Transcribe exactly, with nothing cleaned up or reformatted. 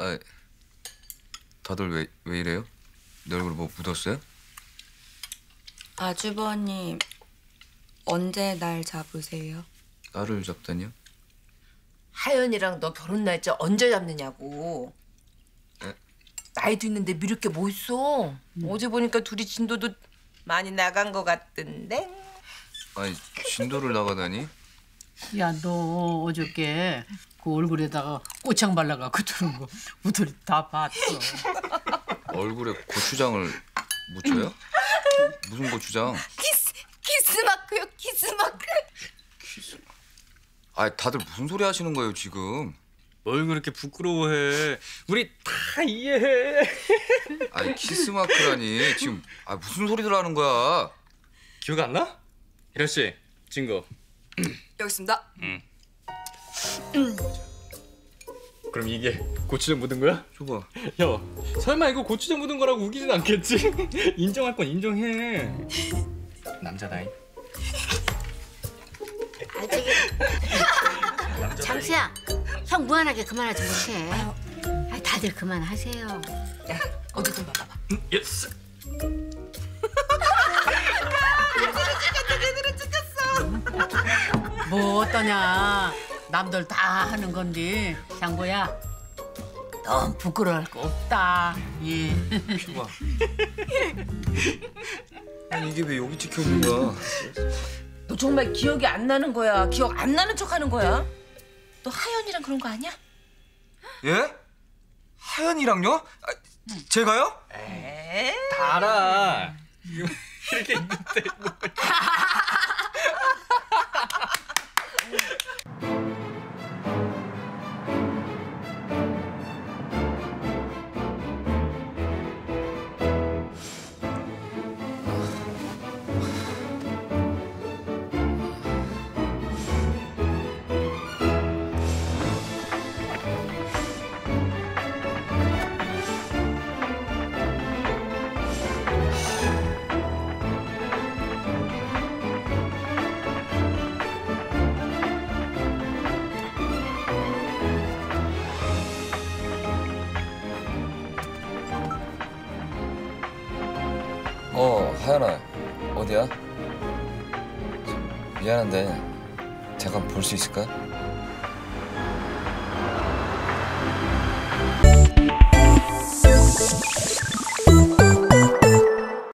아, 다들 왜, 왜 이래요? 내 얼굴에 뭐 묻었어요? 아주버님, 언제 날 잡으세요? 나를 잡다니요? 하연이랑 너 결혼 날짜 언제 잡느냐고. 에? 나이도 있는데 미룰 게 뭐 있어. 음. 어제 보니까 둘이 진도도 많이 나간 것 같던데. 아니, 진도를 나가다니? 야, 너 어저께 그 얼굴에다가 꼬창 발라갖고 들은 거 우들이 다 봤어. 얼굴에 고추장을 묻혀요? 무슨 고추장? 키스, 키스마크요, 키스마크. 키스... 아, 다들 무슨 소리 하시는 거예요, 지금? 뭘 그렇게 부끄러워해. 우리 다 이해해. 아니, 키스마크라니. 지금 아, 무슨 소리들 하는 거야? 기억 안 나? 희라 씨, 증거. 여기 있습니다. 응. 음. 그럼 이게 고추장 묻은 거야? 줘봐. 야, 설마 이거 고추장 묻은 거라고 우기진 않겠지? 인정할 건 인정해. 남자다잉. 아 저기 장수야, 형 무한하게 그만하지 못해. 아, 다들 그만하세요. 야, 어디 좀 봐봐봐. 예스. 뭐 어떠냐? 남들 다 하는 건데 장보야, 넌 부끄러울 거 없다. 예. 줘봐. 아니, 이게 왜 여기 찍혀 있는 거야? 너 정말 기억이 안 나는 거야? 기억 안 나는 척 하는 거야? 너 하연이랑 그런 거 아니야? 예? 하연이랑요? 아, 제가요? 에이. 다 알아. 이렇게 있는데 뭐. 어, 하연아, 어디야? 미안한데 잠깐 볼 수 있을까?